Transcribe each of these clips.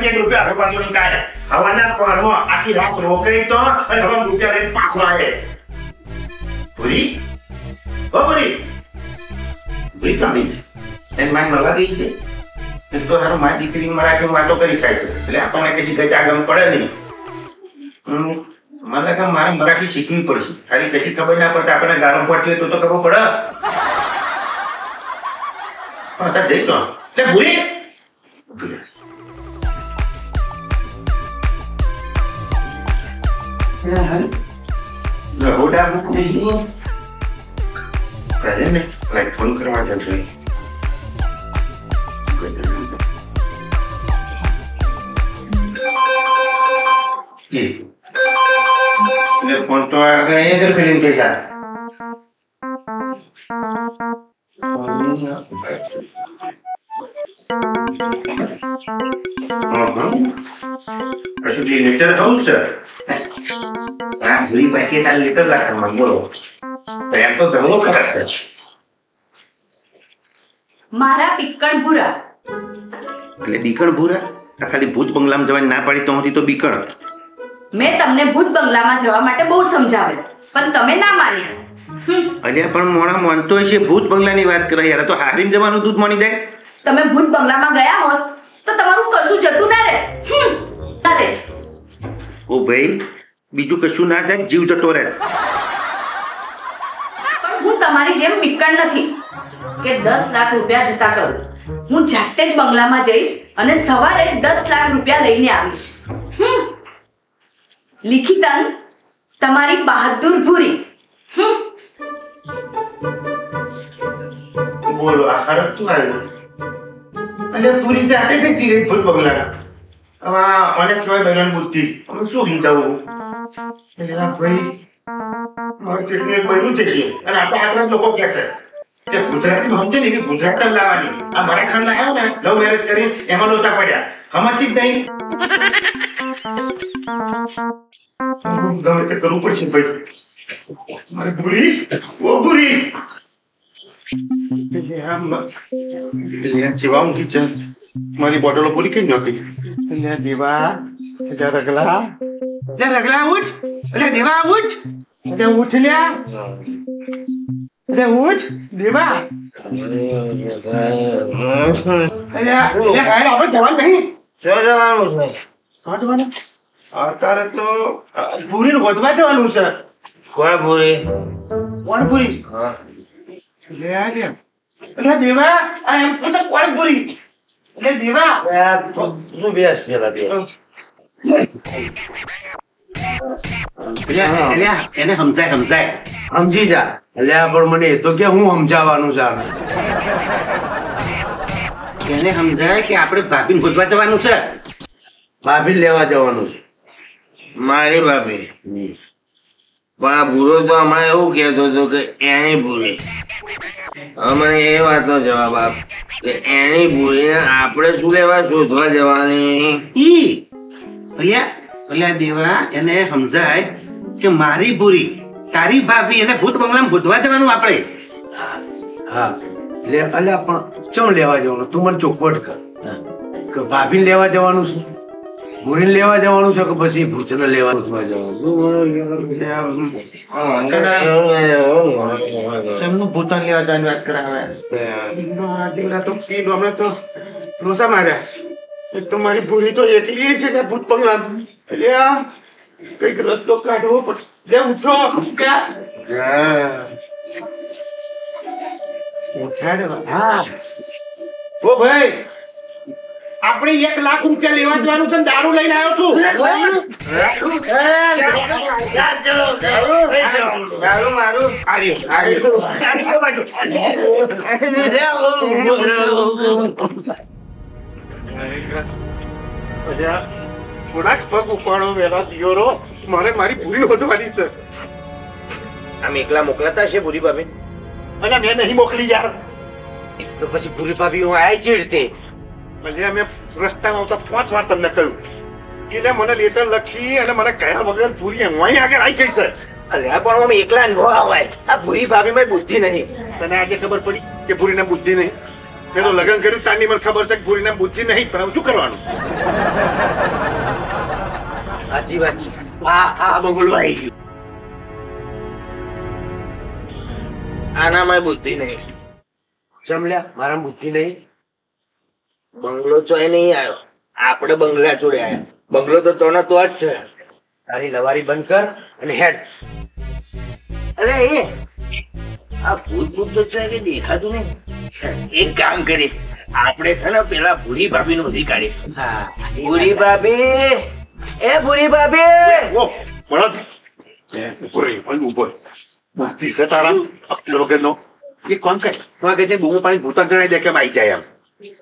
1 રૂપિયા હવે પાછો નીકાળે હવાના પરમાં આખી રાત રોકાઈ તો અને હવે રૂપિયા લઈને પાછો આવે પૂરી ઓ પૂરી પૂરી કામી એન માન મળવા ગઈ છે તો હારું મારી દીકરી મરાઠી વાતો કરી ખાય છે એટલે આપણને કદી કઈ આગળ પડે નહીં મને કે મારે મરાઠી શીખવી પડશે ખાલી કદી ખબર ના પડે આપણે ગાળો પડતી હોય તો ખબર પડે પણ તા જઈ તો લે ભૂરી હોડા બુક નહીં પ્રેઝન્ટ લાઈક ફોન કરવા જતો ये फोन तो आ गए इधर फिल्म के साथ actually later house saya beli paketan liter lah teman bolo saya tuh terlalu keras મારા પીકણ ભૂરા એટલે બીકણ ભૂરા આ ખાલી ભૂત બંગલામાં જવાની ના પાડી તો હતી તો બીકણ મેં તમને ભૂત બંગલામાં જવા માટે બહુ સમજાવ્યું પણ તમે ના માન્યા અલ્યા પણ મોણા માનતો છે ભૂત બંગલાની વાત કરે યાર તો હારીમ જવાનું દૂધ માની જાય તમે ભૂત બંગલામાં ગયા હોત તો તમારું કશું જતું ના રહે અરે ઓ ભાઈ બીજું કશું ના જાય જીવ જતો રહે પણ હું તમારી જેમ પીકણ નથી કે 10 લાખ રૂપિયા જતા કરું હું જાતે જ બંગલામાં જઈશ અને સવારે 10 લાખ રૂપિયા લઈને આવીશ લિખિતન તમારી બહાદુર ભૂરી બોલો આ ખરાબ તું આવ્યો અલ્યા પૂરી જાતે કઈ ચીરે ભૂત બંગલા હવે અનેક કહેવાય બહેરાન બુદ્ધિ અમે શું સમજાવું એટલે ભાઈ મારું કેટલું એક બન્યું છે અને આપણા હાથના લોકો કહે છે કે ગુજરાતી સમજે ને કે ગુજરાત જ લાવવાની આ મરાઠાણ લાવ્યો ને લવ મેરેજ કરી એમાં લોચા પડ્યા સમજતી જ નહીં ગમે તે કરવું પડશે ભાઈ મારી ભૂરી ઓ ભૂરી જેવા ઊંઘી છે મારી બોટલો પૂરી કઈ નહોતી દેવા રગલા રગલા ઉઠ દેવા ઉઠ ઉઠ લ્યા ઉઠ દેવા આપણે જવાનું નહીં શું જવાનું છે અત્યારે તો ભૂરી ગોતવા જવાનું છે કોણ ભૂરી દેવા આ એમ પૂછે કોણ ભૂરી દેવા શું બેસ એને સમજાય સમજી જા એટલે પણ મને એ તો કે હું સમજાવવાનું છે એને સમજાય કે આપણે ભાભીને ગોતવા જવાનું છે ભાભી લેવા જવાનું છે મારી ભાભી પણ આ ભૂરો તો હમણાં એવું કહેતો હતો કે એની ભૂરી મને એ વાતનો જવાબ આપ કે એની ભૂરીને આપણે શું લેવા શોધવા જવાની અલ્યા દેવા એને સમજાય કે મારી ભૂરી તારી ભાભી એને ભૂત બંગલામાં ગોતવા જવાનું આપણે હા અલ્યા પણ ચમ લેવા જવાનું તું મને ચોખવટ કર કે ભાભીને લેવા જવાનું છે ભૂરીને લેવા જવાનું છે કે પછી ભૂતને લેવા જવાનું ભૂતને લેવા જવાની વાત કરાવે તો લોસા માર્યા એક તો મારી ભૂરી તો એકલી છે ભૂત બંગલામાં એટલે કઈક રસ્તો કાઢવો પડે ઉઠો હા ઓ ભાઈ આપણે 1 લાખ રૂપિયા લેવા જવાનું છે દારૂ લઈને આવ્યો છું થોડાક પગ ઉપાડો વેલા દિયોરો મારે મારી ભૂરી વધવાની છે આમ એકલા મોકલાતા છે ભૂરી ભાભી અને મેં નહીં મોકલી યાર તો પછી ભૂરી ભાભી હું આય છે રીતે એટલે મેં રસ્તામાં આવતા 5 વાર તમને કહ્યું એટલે મને લેટર લખી અને મને કયા વગર ભૂરી અહીં આગળ આવી ગઈ છે અલ્યા પણ અમે એકલા ન આવાય આ ભૂરી ભાભી માં બુદ્ધિ નહીં તને આજે ખબર પડી કે ભૂરીને બુદ્ધિ નહીં મેં તો લગ્ન કર્યું તારની મને ખબર છે કે ભૂરીના બુદ્ધિ નહીં, પણ હવે શું કરવાનું? સાચી વાત છે. આ બંગલો આવી ગયો. આનામાં બુદ્ધિ નહીં. સમલ્યા, મારા બુદ્ધિ નહીં. બંગલો ચોય નહીં આવ્યો, આપણે બંગલા જોડે આવ્યા. બંગલો તો તોનો તો જ છે. તારી લવારી બંધ કર અને હેડ. અરે એ આ ભૂત ભૂત તો ચોય કઈ દેખાતું નહીં. એક કામ કરી, આપણે છે ને પેલા ભૂરી ભાભી નું ઉધી કાઢી. હા, ભૂરી ભાભી, એ ભૂરી ભાભી. ઓ બળદ ઉભો રહી, ઉભો. બુદ્ધિ છે તારા અક્કલ વગરનો. એ કોણ કહે તો આ કે બહુ પાણી ભૂતક જણાઈ દે કેમ આવી જાય એમ.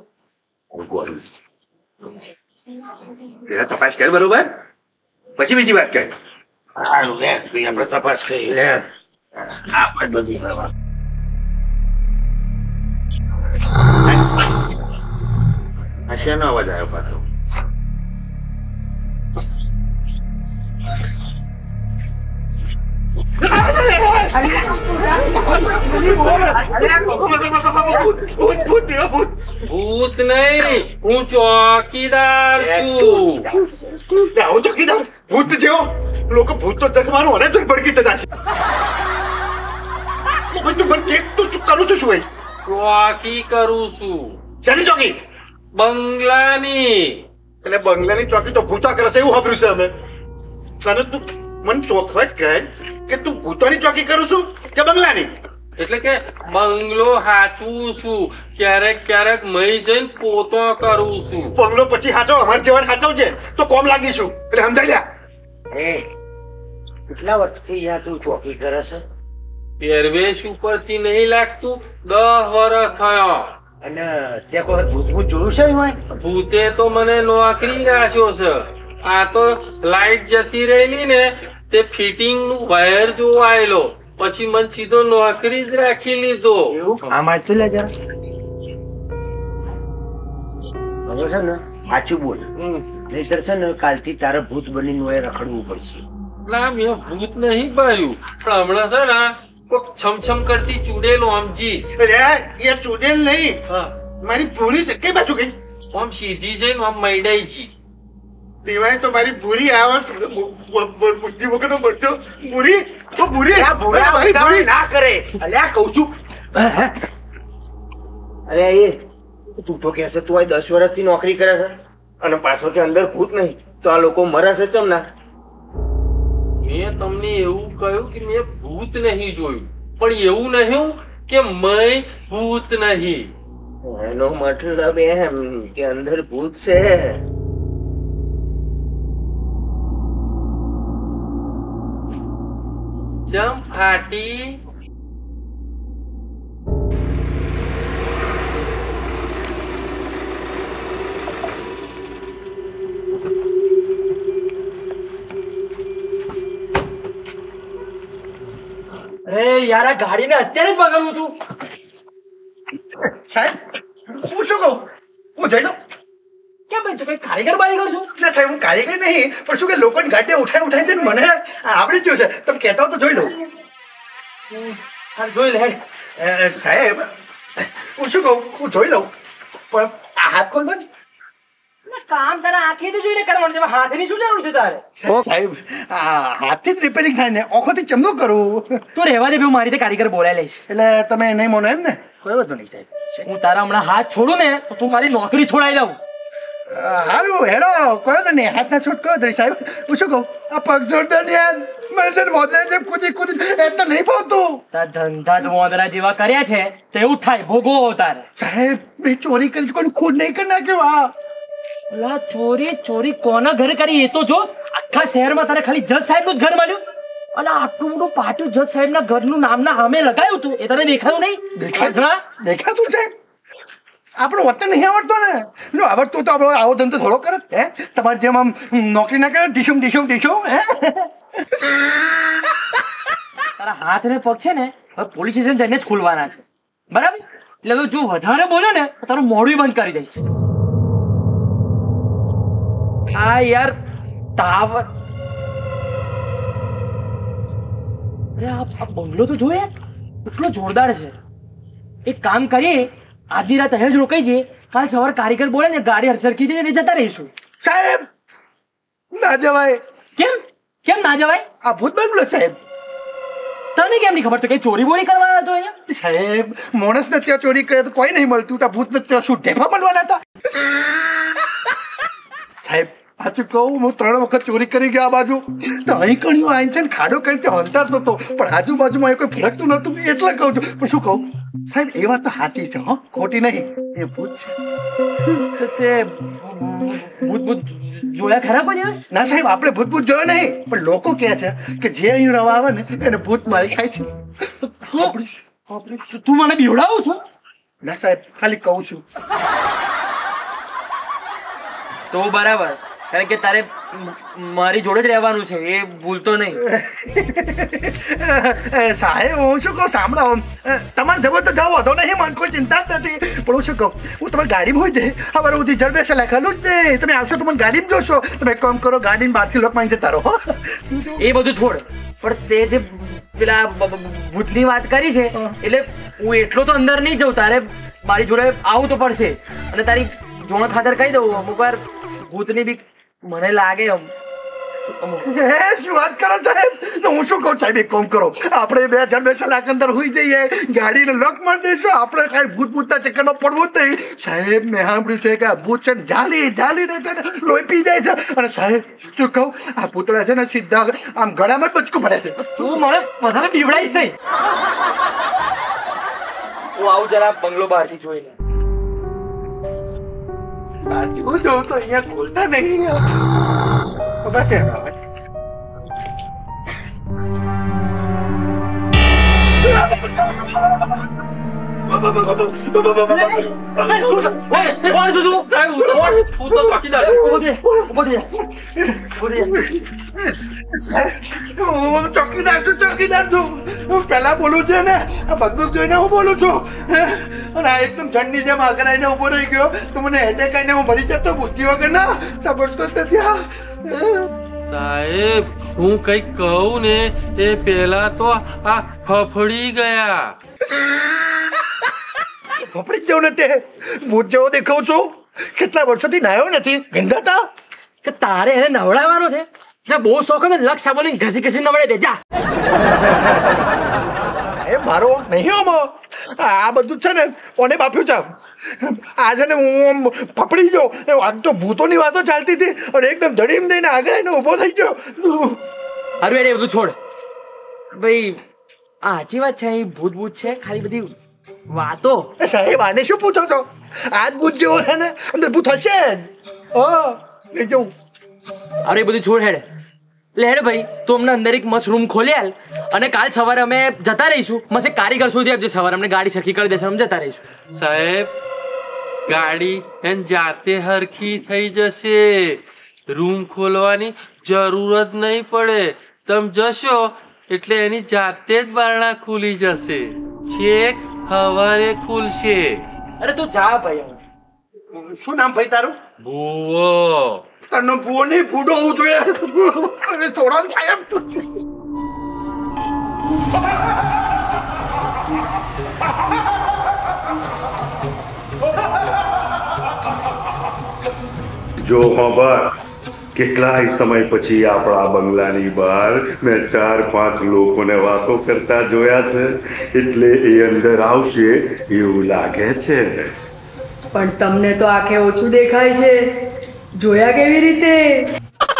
પેલા તપાસ કર બરોબર, પછી બીજી વાત કર. સારું લે, આપણે તપાસ કરી લે. આપણે બધી કરવા. આ શેનો અવાજ આવ્યો પાછો? ભૂત નહીં, હું ચોકીદાર છું. આવો ચોકીદાર ભૂત જેવો લોકો ભૂત તો જગવાનું અને તો ભડકી થતા છે. તું શું કરું છું? શું ચોકી કરું છું? શાની ચોકી? બંગલાની. એટલે બંગલાની ચોકી તો ભૂતા કરે છે એવું સાંભળ્યું છે અમે. તને તું મને ચોખવટ કહે કે તું ભૂતોની ચોકી કરું છું કે બંગલાની? એટલે કે બંગલો હાચવું છું, ક્યારેક ક્યારેક મહી જઈને પોતો કરું છું. બંગલો પછી હાચો, અમારે જવાન હાચવજે તો કોમ લાગીશું. એટલે સમજાઈ લ્યા. કેટલા વર્ષથી યા તું ચોકી કરે છે? પહેરવેશ ઉપરથી નહીં લાગતું, 10 વર્ષ થયો. અને તે કોઈ ભૂત ભૂત જોયું છે હોય? ભૂતે તો મને નોકરી રાખ્યો છે. આ તો લાઈટ જતી રહેલી ને તે ફિટિંગ નું વાયર જોવા આવેલો, પછી મને સીધો નોકરી જ રાખી લીધો. એવું કામ આટલું લે જરા. હવે છે ને સાચું બોલ, નહીતર છે ને કાલથી તારે ભૂત બનીને હોય રખડવું પડશે. ના, મેં ભૂત નહીં ભર્યું, પણ હમણાં છે ને કોક છમછમ કરતી ચૂડેલ આમજી. એ ચૂડેલ નહીં, મારી ભૂરી છે. કઈ બાજુ ગઈ? આમ સીધી જઈને આમ મૈડાઈ જી. દિવાળી તો મારી ભૂરી આવે બુદ્ધિ વગર નો બનતો. ભૂરી તો ભૂરી ના કરે. અલ્યા કઉ છું. અરે એ તું તો કે છે તું આ 10 વર્ષથી નોકરી કરે છે અને પાછો કે અંદર ભૂત નહીં, તો આ લોકો મરે છે ચમ ના? મેં તમને એવું કહ્યું કે મેં ભૂત નહીં જોયું, પણ એવું નહીં કે મેં ભૂત નહીં. એનો મતલબ એમ કે અંદર ભૂત છે. જમ ફાટી. અરે યાર, આ ગાડીને અત્યારે જ બગાડવું તું. સાહેબ હું શું કહું? હું જઈ લઉં. કેમ ભાઈ, તું કઈ કારીગર બારીગર છું? એટલે સાહેબ હું કારીગર નહીં, પણ શું કે લોકોની ગાડીને ઉઠાઈને મને આવડી ગયું છે. તમે કહેતા હો તો જોઈ લઉં. જોઈ લે હેડ. સાહેબ હું શું કહું? હું જોઈ લઉં, પણ આ હાથ ખોલ દો. કામ તારા આંખેથી જોઈને કરવાનું છે, હાથની શું જરૂર છે તારે? સાહેબ હાથથી જ રિપેરિંગ થાય ને, આંખોથી ચમનો કરું. તું રહેવા દે, હું મારી રીતે કારીગર બોલાવી લઈશ. એટલે તમે નહીં માનો એમ ને? કોઈ વાંધો નહીં સાહેબ. હું તારા હમણાં હાથ છોડું ને તો તું મારી નોકરી છોડાવી દઉં. હારું હેડો, કયો તો નહીં હાથના છૂટ કયો તો સાહેબ. હું શું કહું? આ પગ જોડતા ને યાર મને છે ને મોદરા જેમ કૂદી એટલે નહીં પાવતું. તારા ધંધા જ મોદરા જેવા કર્યા છે તો એવું થાય, ભોગવો તારે. સાહેબ મેં ચોરી કરી, કોઈ ખોટ નહીં કરી નાખ્યો. ઓલા ચોરી કોના ઘરે કરી એ તો જો. આખા શહેરમાં તારે ખાલી જજ સાહેબ નું જ ઘર મળ્યું, અને આટલું મોટું પાટિયું જજ સાહેબ ના ઘરનું નામના સામે લગાવ્યું તું, એ તને દેખાયું નહીં? દેખાતું છે. આપણો વતન નહીં આવડતો ને. જો આવડતું તો આપણો આવો ધંધો થોડો કરે. હે તમારે જેમ આમ નોકરી ના કરે ડીશમ હે. તારા હાથ ને પગ છે ને હવે પોલીસ સ્ટેશન જઈને જ ખુલવાના છે, બરાબર? એટલે જો વધારે બોલો ને તો તારું મોઢું બંધ કરી દઈશ. આ યાર ટાવર, અરે આ બંગલો તો જોઈએ, એટલો જોરદાર છે. એક કામ કરીએ, આધી રાત અહીં જ રોકાઈ જઈએ, કાલ સવાર કારીગર બોલે ને ગાડી સરખી દે અને જતા રહીશું. સાહેબ ના જવાય. કેમ ના જવાય? આ ભૂત બંગલો સાહેબ. તને કેમ નહીં ખબર? તો કઈ ચોરી બોરી કરવા આવ્યો હતો અહીંયા? સાહેબ માણસને ત્યાં ચોરી કરે તો કોઈ નહીં મળતું, ત્યાં ભૂતને ત્યાં શું ઢેફા મળવાના હતા? સાહેબ સાચું કહું, હું 3 વખત ચોરી કરી ગયા આ બાજુ, તો અહીં કણીઓ આવીને છે ને ખાડો કરીને ત્યાં હંતાડતો હતો, પણ આજુબાજુમાં એ કોઈ ફરકતું નહોતું એટલે કહું છું. પણ શું કહું સાહેબ, એ વાત તો સાચી છે, હો ખોટી નહીં. એ ભૂત છે. તો તે ભૂત જોયા ખરા કોઈ દિવસ? ના સાહેબ, આપણે ભૂત જોયો નહીં, પણ લોકો કહે છે કે જે અહીં રવા આવે ને એને ભૂત મારી ખાય છે. તું મને બીવડાવું છો? ના સાહેબ, ખાલી કહું છું. તો બરાબર, કારણ કે તારે મારી જોડે જ રહેવાનું છે, એ ભૂલતો નહીં. સાહેબ હું શું કહું, સાંભળો, તમારે જવો તો જાઓ, વધો નહીં, મને કોઈ ચિંતા જ નથી. પણ હું શું કહું, હું તમારી ગાડીમાં હોય છે, હવે હું જળબેસે લખેલું જ નહીં. તમે આવશો તો મને ગાડીમાં જોશો. તમે એક કામ કરો, ગાડીને બહારથી લોક માંગી જતા રહો. એ બધું છોડ, પણ તે જે પેલા ભૂતની વાત કરી છે, એટલે હું એટલો તો અંદર નહીં જઉં. તારે મારી જોડે આવું તો પડશે, અને તારી જોણ ખાતર કહી દઉં, અમુક વાર ભૂતની બી મને લાગે. શું વાત કરો સાહેબ? હું શું કહું સાહેબ, એક કામ કરો, આપણે 2 જણ બેસેલા અંદર હોઈ જઈએ, ગાડીને લોક મારી દઈશું. આપણે કાંઈ ભૂતના ચક્કરમાં પડવું જ નહીં. સાહેબ મેં સાંભળ્યું છે કે આ ભૂત છે ને જાલીને છે ને લોહી પી જાય છે. અને સાહેબ શું કહું, આ પૂતળા છે ને સીધા આમ ગળામાં જ બચકું પડે છે. તું મને વધારે બીવડાઈશ નહીં. હું આવું જરા બંગલો બહારથી જોઈને. હું જોઉં તો અહીંયા ખોલતા નહીં. ખબર છે ચોકીદાર છું. હું પેલા બોલું છું ને, આ બંદૂક જોઈને હું બોલું છું, અને આ એકદમ ઠંડી જેમ આગળ આવીને ઉભો રહી ગયો તો મને એટેક આવીને હું મળી જતો બુદ્ધિ વગર. ના સમજતો નથી. સાહેબ હું કઈક કહું ને એ પેલા તો આ ફફડી ગયા. ફફડી જ જેવું નથી, ભૂત જેવો દેખાવ છું. કેટલા વર્ષોથી નાયો નથી, ગંધાતા. કે તારે એને નવડાવવાનો છે? જા બહુ શોખ ને લક્ષ સાબોલીને ઘસી ઘસી નવડાવી દે જા. સાહેબ મારો નહીં આમાં, આ બધું છે ને કોને બાપ્યું છે. આજે ને હું ફફડી ગયો. આજ તો ભૂતોની વાતો ચાલતી હતી અને એકદમ ધડીમ દઈને આગળ આવીને ઊભો થઈ ગયો. અરે એ બધું છોડ ભાઈ, આ સાચી વાત છે, અહીં ભૂત છે, ખાલી બધી વાતો. સાહેબ આને શું પૂછો છો? આજ ભૂત જેવો છે ને, અંદર ભૂત હશે જ. લઈ જાઉં. અરે બધું છોડ, હેડ હેડ ભાઈ. તું અમને અંદર એક મસ્ત રૂમ ખોલી આલ, અને કાલ સવારે અમે જતા રહીશું. મસ્ત કારીગર શોધી આપજે, સવારે અમને ગાડી સખી કરી દેશે, અમે જતા રહીશું. સાહેબ ગાડી એન જાતે હરખી થઈ જશે, રૂમ ખોલવાની જરૂર જ નહીં પડે. તમે જશો એટલે એની જાતે જ બારણા ખુલી જશે, છેક સવારે ખુલશે. અરે તું જા ભાઈ. શું નામ ભાઈ તારું? ભૂવો. તારનો ભૂવો નહીં, ભૂડો હોવું જોઈએ. અરે સોરાલ સાહેબ, જો ખબર કેટલાય સમય પછી આપણા બંગલાની બહાર મેં 4-5 લોકોને વાતો કરતા જોયા છે, એટલે એ અંદર આવશે એવું લાગે છે. પણ તમને તો આંખે ઓછું દેખાય છે, જોયા કેવી રીતે?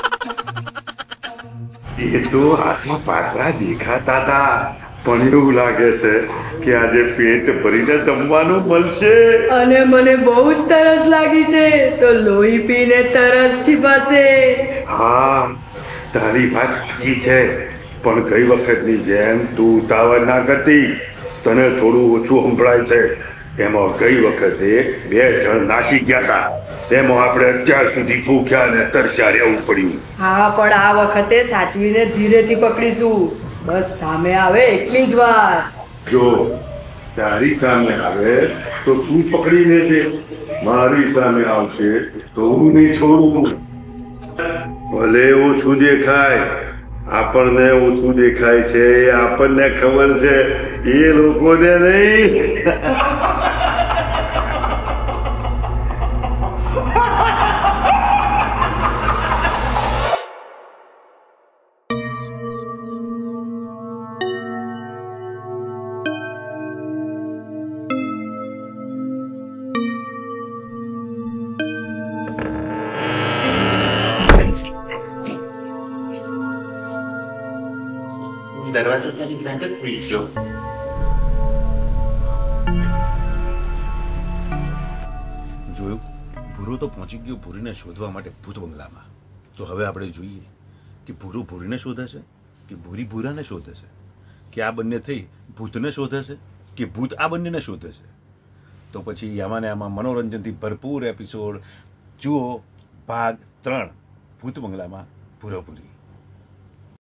એ તો હાથમાં પાતળા દેખાતા હતા, પણ એવું લાગે છે કે આજે પેટ ભરીને જમવાનું મળશે. અને મને બહુ જ તરસ લાગી છે, તો લોહી પીને તરસ છીપાશે. હા તારી વાત સાચી છે, પણ ગઈ વખતની જેમ તું ઉતાવળ ના કરતી. તને થોડું ઓછું સંભળાય છે. એમાં ગઈ વખતે 2 જણ નાસી ગયા હતા, તેમાં આપણે અત્યાર સુધી ભૂખ્યા અને તરસ્યા રહેવું પડ્યું. હા પણ આ વખતે સાચવીને ધીરેથી પકડીશું. બસ સામે આવે એટલી જ વાર. જો તારી સામે આવે તો તું પકડીને છે, મારી સામે આવશે તો હું નહીં છોડું. ભલે ઓછું દેખાય, આપણને ઓછું દેખાય છે, આપણને ખબર છે, એ લોકોને નહીં. દરવાજો તારી જાતે જ ખુલી ગયો. જોયું, ભૂરો તો પહોંચી ગયો ભૂરીને શોધવા માટે ભૂત બંગલામાં. તો હવે આપણે જોઈએ કે ભૂરો ભૂરીને શોધે છે કે ભૂરી ભૂરાને શોધે છે, કે આ બંને થઈ ભૂતને શોધે છે કે ભૂત આ બંનેને શોધે છે. તો પછી આમાં ને આમાં મનોરંજનથી ભરપૂર એપિસોડ જુઓ ભાગ 3 ભૂત બંગલામાં ભૂરો ભૂરી.